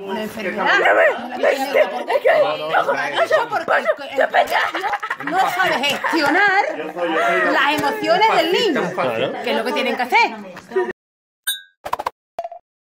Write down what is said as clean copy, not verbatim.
una enfermedad. No sabe gestionar las emociones del niño, que es lo que tienen que hacer.